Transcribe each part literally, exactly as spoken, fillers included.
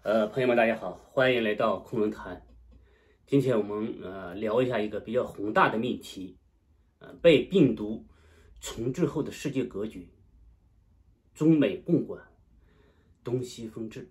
呃，朋友们，大家好，欢迎来到空论坛。今天我们呃聊一下一个比较宏大的命题，呃，被病毒重置后的世界格局，中美共管，东西分治。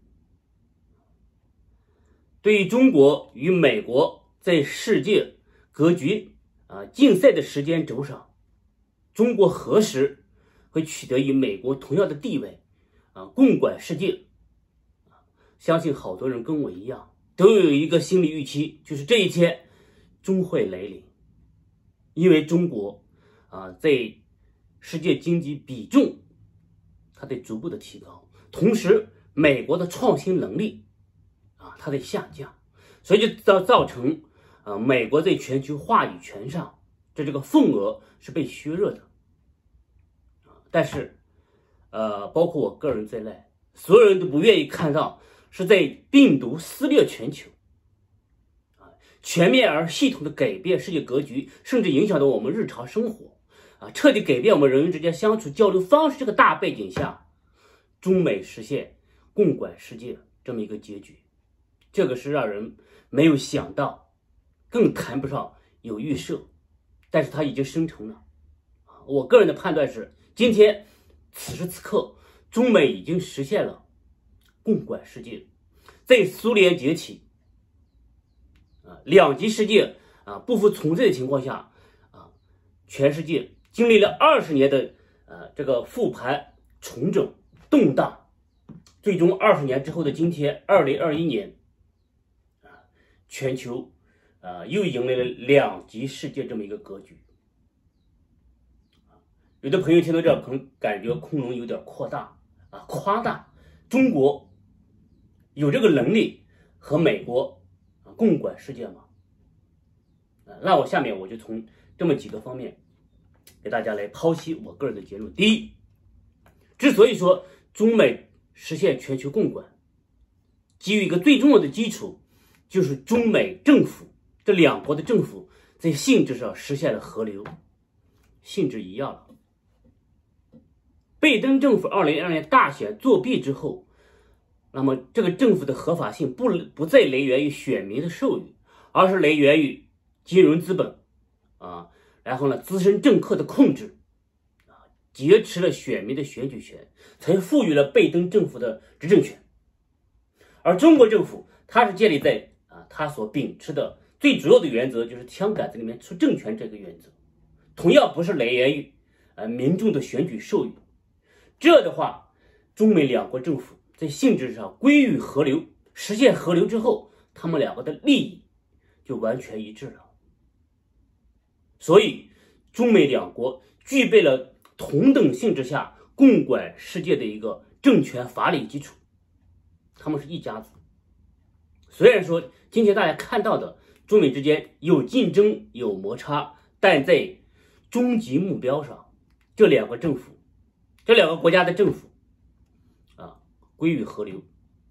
对于中国与美国在世界格局啊、呃、竞赛的时间轴上，中国何时会取得与美国同样的地位啊、呃，共管世界？相信好多人跟我一样，都有一个心理预期，就是这一天终会来临。因为中国啊，在世界经济比重它在逐步的提高，同时美国的创新能力啊它在下降，所以就造造成啊美国在全球话语权上这这个份额是被削弱的。但是呃包括我个人在内，所有人都不愿意看到是在病毒撕裂全球，啊，全面而系统的改变世界格局，甚至影响到我们日常生活，啊，彻底改变我们人与人之间相处交流方式。这个大背景下，中美实现共管世界这么一个结局，这个是让人没有想到，更谈不上有预设，但是它已经生成了。我个人的判断是，今天此时此刻，中美已经实现了共管世界。在苏联崛起啊，两极世界啊不复存在的情况下啊，全世界经历了二十年的呃这个复盘、重整、动荡，最终二十年之后的今天，二零二一年啊，全球啊又迎来了两极世界这么一个格局。有的朋友听到这，可能感觉空龙有点扩大啊，夸大。中国有这个能力和美国啊共管世界吗？啊，那我下面我就从这么几个方面给大家来剖析我个人的结论。第一，之所以说中美实现全球共管，基于一个最重要的基础，就是中美政府这两国的政府在性质上实现了合流，性质一样了。拜登政府二零二二年大选作弊之后，那么这个政府的合法性不不再来源于选民的授予，而是来源于金融资本啊，然后呢资深政客的控制啊，劫持了选民的选举权，才赋予了拜登政府的执政权。而中国政府它是建立在啊它所秉持的最主要的原则，就是枪杆子里面出政权这个原则，同样不是来源于啊民众的选举授予。这的话，中美两国政府在性质上归于合流，实现合流之后，他们两个的利益就完全一致了。所以，中美两国具备了同等性质下共管世界的一个政权法理基础，他们是一家子。虽然说今天大家看到的中美之间有竞争有摩擦，但在终极目标上，这两个政府这两个国家的政府啊归于合流。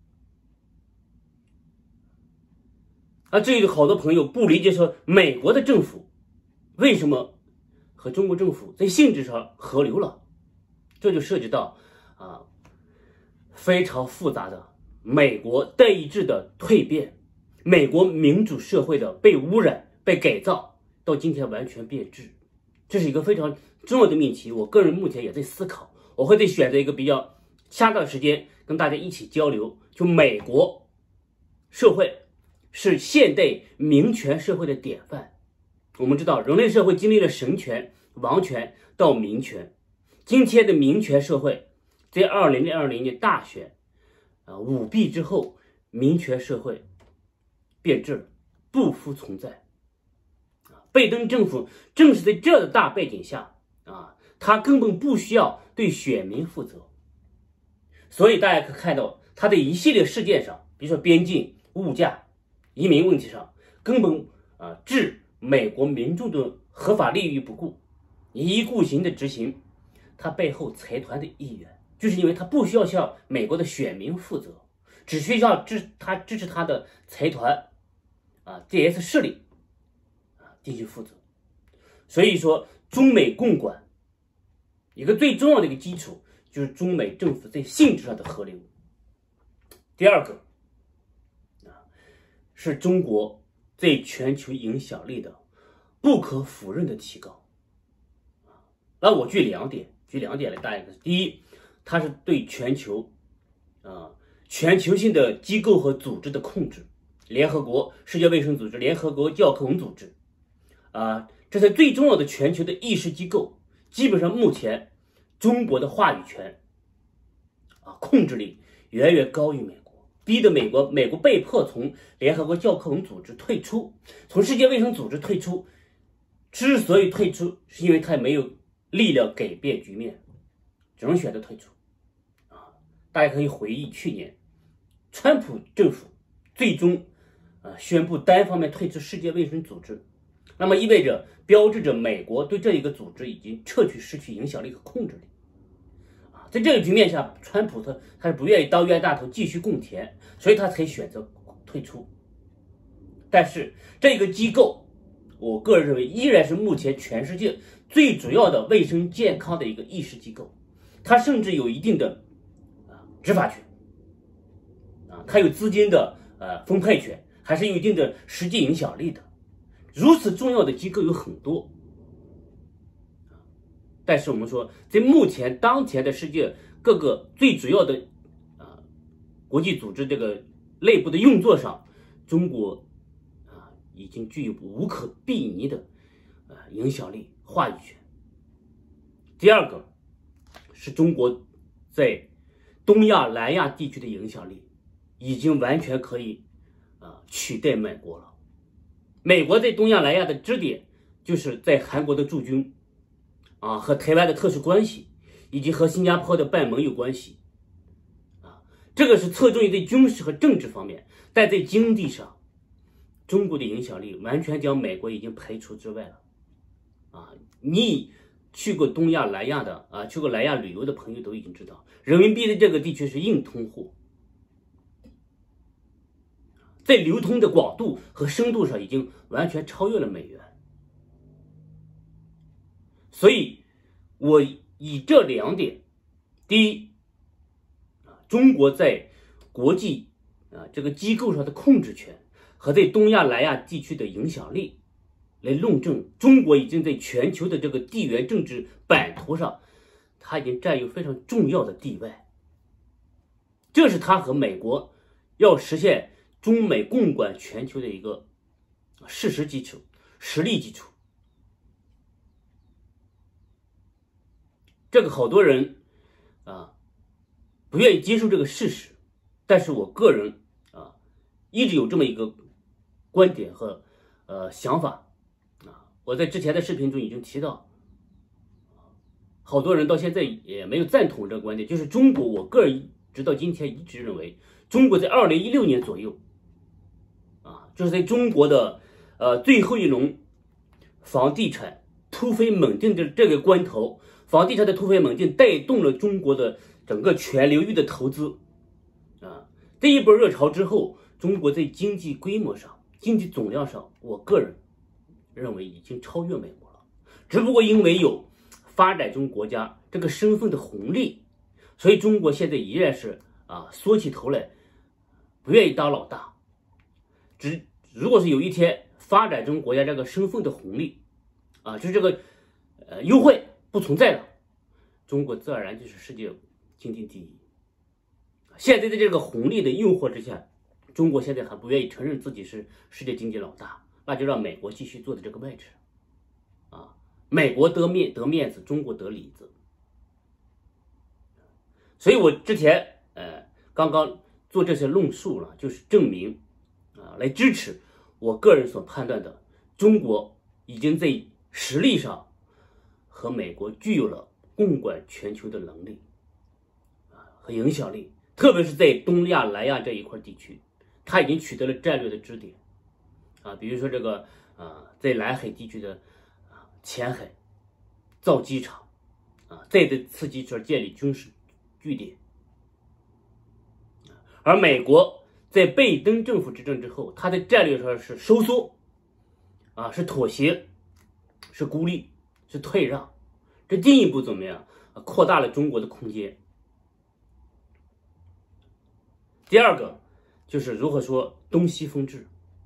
啊，至于好多朋友不理解说美国的政府为什么和中国政府在性质上合流了，这就涉及到啊非常复杂的美国代议制的蜕变，美国民主社会的被污染、被改造，到今天完全变质，这是一个非常重要的命题。我个人目前也在思考，我会再选择一个比较恰当的时间跟大家一起交流。就美国社会是现代民权社会的典范。我们知道人类社会经历了神权、王权到民权，今天的民权社会在二零二零年大选啊舞弊之后，民权社会变质了，不复存在。拜登政府正是在这的大背景下啊，他根本不需要对选民负责。所以大家可以看到，他在一系列事件上，比如说边境、物价、移民问题上，根本啊置美国民众的合法利益于不顾，一意孤行的执行他背后财团的意愿，就是因为他不需要向美国的选民负责，只需要支他支持他的财团啊 D S 势力啊进行负责。所以说，中美共管一个最重要的一个基础，就是中美政府在性质上的合流。第二个是中国在全球影响力的不可否认的提高。那我举两点，举两点来答应。第一，它是对全球啊全球性的机构和组织的控制，联合国、世界卫生组织、联合国教科文组织啊，这些最重要的全球的议事机构，基本上目前中国的话语权啊控制力远远高于美国，逼得美国美国被迫从联合国教科文组织退出，从世界卫生组织退出。之所以退出，是因为他没有力量改变局面，只能选择退出。啊，大家可以回忆去年，川普政府最终啊宣布单方面退出世界卫生组织，那么意味着标志着美国对这一个组织已经彻底失去影响力和控制力。啊，在这个局面下，川普他他是不愿意当冤大头继续共田，所以他才选择退出。但是这个机构，我个人认为依然是目前全世界最主要的卫生健康的一个议事机构，它甚至有一定的啊执法权，啊，它有资金的呃分配权，还是有一定的实际影响力的。如此重要的机构有很多，但是我们说，在目前当前的世界各个最主要的啊国际组织这个内部的运作上，中国已经具有无可比拟的呃影响力、话语权。第二个是中国在东亚、南亚地区的影响力，已经完全可以啊、呃、取代美国了。美国在东亚、南亚的支点，就是在韩国的驻军啊，和台湾的特殊关系，以及和新加坡的办盟友关系啊，这个是侧重于在军事和政治方面，但在经济上，中国的影响力完全将美国已经排除之外了，啊！你去过东亚、南亚的啊，去过南亚旅游的朋友都已经知道，人民币的这个地区是硬通货，在流通的广度和深度上已经完全超越了美元。所以，我以这两点，第一，啊，中国在国际啊这个机构上的控制权，和在东亚、南亚地区的影响力，来论证中国已经在全球的这个地缘政治版图上，它已经占有非常重要的地位。这是它和美国要实现中美共管全球的一个事实基础、实力基础。这个好多人啊不愿意接受这个事实，但是我个人啊一直有这么一个观点和呃想法啊，我在之前的视频中已经提到，好多人到现在也没有赞同这个观点，就是中国，我个人直到今天一直认为，中国在二零一六年左右，啊，就是在中国的呃最后一轮房地产突飞猛进的这个关头，房地产的突飞猛进带动了中国的整个全流域的投资，啊，这一波热潮之后，中国在经济规模上、经济总量上，我个人认为已经超越美国了。只不过因为有发展中国家这个身份的红利，所以中国现在依然是啊缩起头来，不愿意当老大。只如果是有一天发展中国家这个身份的红利，啊，就是这个呃优惠不存在了，中国自然就是世界经济第一。现在在这个红利的诱惑之下，中国现在还不愿意承认自己是世界经济老大，那就让美国继续坐在这个位置，啊，美国得面得面子，中国得里子。所以我之前呃刚刚做这些论述了，就是证明啊，来支持我个人所判断的，中国已经在实力上和美国具有了共管全球的能力啊和影响力，特别是在东亚、南亚这一块地区，它已经取得了战略的支点啊，比如说这个啊，在南海地区的啊前海造机场啊，再在此基础上建立军事据点。而美国在拜登政府执政之后，它的战略上是收缩啊，是妥协，是孤立，是退让，这进一步怎么样？扩大了中国的空间。第二个就是如何说东西分治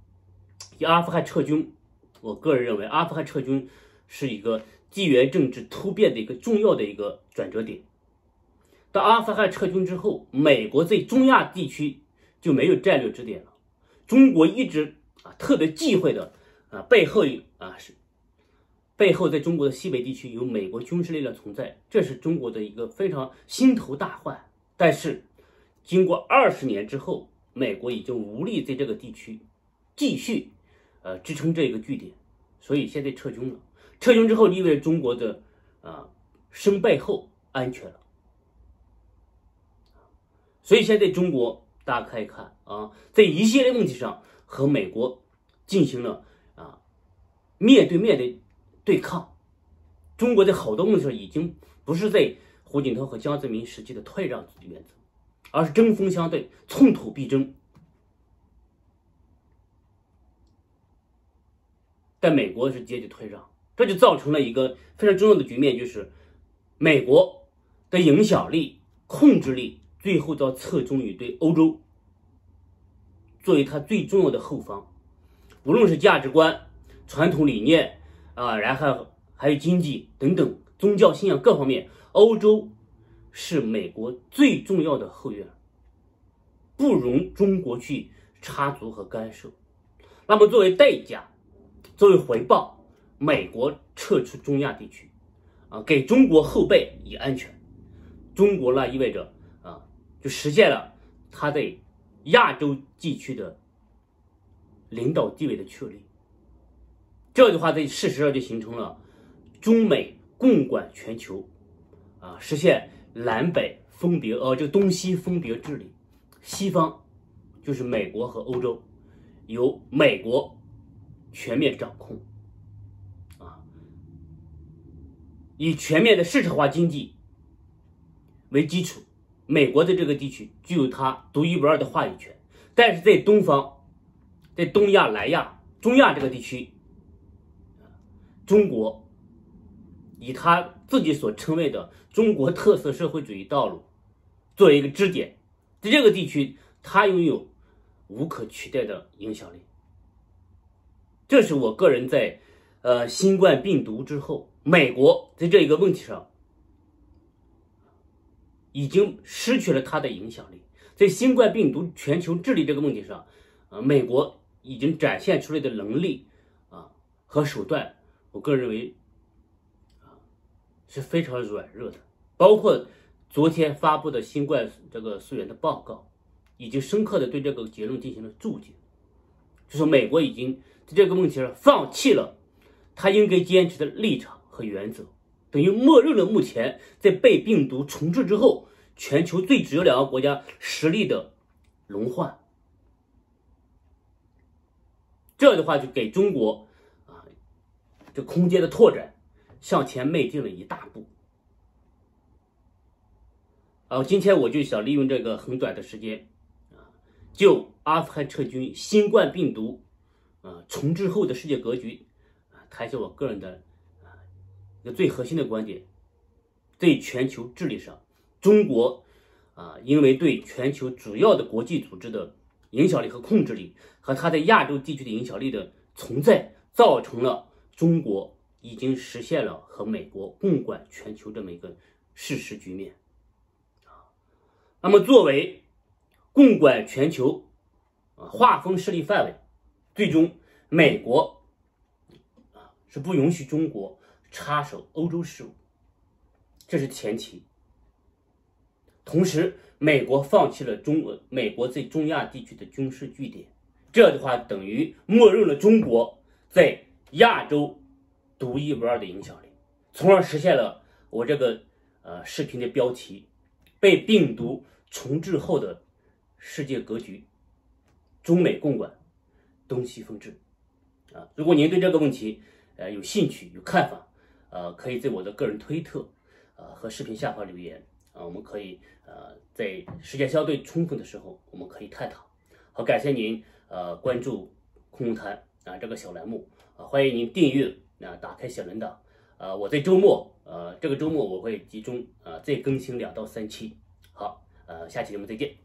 阿富汗撤军，我个人认为阿富汗撤军是一个地缘政治突变的一个重要的一个转折点。当阿富汗撤军之后，美国在中亚地区就没有战略支点了。中国一直啊特别忌讳的啊背后啊是背后在中国的西北地区有美国军事力量存在，这是中国的一个非常心头大患。但是经过二十年之后，美国已经无力在这个地区继续呃支撑这个据点，所以现在撤军了。撤军之后意味着中国的啊身背后安全了。所以现在中国大家可以看啊，在一系列问题上和美国进行了啊面对面的对抗。中国在好多问题上已经不是在胡锦涛和江泽民时期的退让原则，而是针锋相对，寸土必争。但美国是积极退让，这就造成了一个非常重要的局面，就是美国的影响力、控制力最后都要侧重于对欧洲作为它最重要的后方，无论是价值观、传统理念啊，然后还有经济等等宗教信仰各方面，欧洲是美国最重要的后院，不容中国去插足和干涉。那么作为代价，作为回报，美国撤出中亚地区啊，给中国后备以安全。中国呢意味着啊，就实现了它在亚洲地区的领导地位的确立。这的话在事实上就形成了中美共管全球啊，实现南北分别呃这东西分别治理。西方就是美国和欧洲，由美国全面掌控啊，以全面的市场化经济为基础，美国的这个地区具有它独一无二的话语权。但是在东方，在东亚、南亚、中亚这个地区，中国以他自己所称谓的中国特色社会主义道路作为一个支点，在这个地区他拥有无可取代的影响力。这是我个人在呃新冠病毒之后，美国在这一个问题上已经失去了它的影响力。在新冠病毒全球治理这个问题上，呃，美国已经展现出来的能力啊和手段，我个人认为啊是非常软弱的。包括昨天发布的新冠这个溯源的报告，已经深刻的对这个结论进行了注解，就是美国已经在这个问题上放弃了他应该坚持的立场和原则，等于默认了目前在被病毒重置之后，全球最主要两个国家实力的轮换。这的话就给中国啊这空间的拓展向前迈进了一大步。啊，今天我就想利用这个很短的时间啊，就阿富汗撤军、新冠病毒啊重置后的世界格局啊，谈一下我个人的啊一个最核心的观点。在全球治理上，中国啊，因为对全球主要的国际组织的影响力和控制力，和它在亚洲地区的影响力的存在，造成了中国已经实现了和美国共管全球这么一个事实局面。那么作为共管全球啊，划分势力范围，最终美国啊是不允许中国插手欧洲事务，这是前提。同时，美国放弃了中国美国在中亚地区的军事据点，这的话等于默认了中国在亚洲独一无二的影响力，从而实现了我这个呃视频的标题：被病毒重置后的世界格局，中美共管，东西分治。啊，如果您对这个问题呃有兴趣有看法，呃，可以在我的个人推特呃和视频下方留言。啊，我们可以呃在时间相对充分的时候，我们可以探讨。好，感谢您呃关注空中谈啊这个小栏目啊，欢迎您订阅啊，打开小铃铛啊。我在周末呃这个周末我会集中啊再更新两到三期。好，呃下期节目再见。